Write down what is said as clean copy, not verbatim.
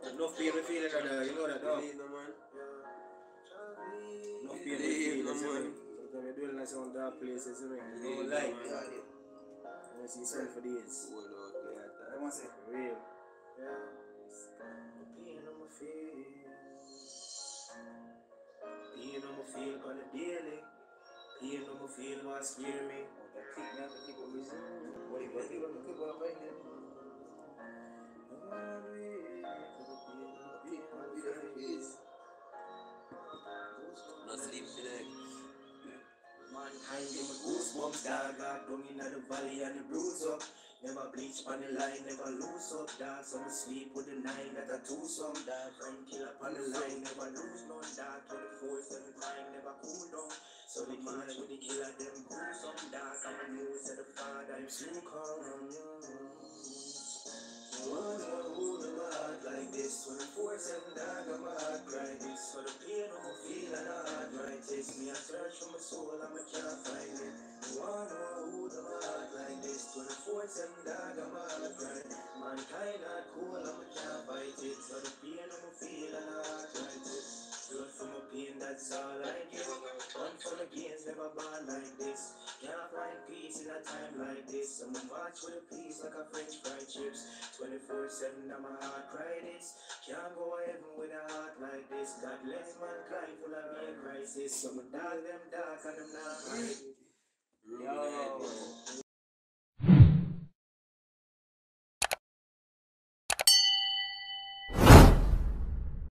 No pain we feel it, you know that, no? Believe no man. No pain we Believe feel no it, man. sometimes we dwell in some dark places, you know? Believe No light, no God. man. You see sun for days. Hold out like I that. want to say for real. The pain on my face, pain on my feel on the daily, pain on my feel what scare me. That kick me out to keep on missing. What do you want to keep on fighting? No sleep today. Mankind give me goosebumps, dog. Got down in the valley and the bruise up. Never bleach on the line, never lose up, dog. Some sleep with the nine that I do some, dog. From kill up on the line, never lose none, dog. 24/7 crime, never cool down. So the man with the killer, them gruesome, dog. I'm a news of the father, I'm soon come. One hold my heart like this, 24/7 dog, I'm a heart cry this. For the pain of my feel and a heart right this. Me I search for my soul, and I can't find it. One hold my heart like this, 24/7 dog, I'm a heart cry. Mankind not cool, and I can't fight it. So the pain of my feel and a heart right this. Blood for my pain, that's all I give. One for my gains, never born like this. Can't find peace in a time like this. I'm a march with a peace like a French fried chips. 24/7, I'm a heart cry this. Can't go heaven with a heart like this. God bless mankind full of me crisis. Some dog them dark and them not hide. Yo,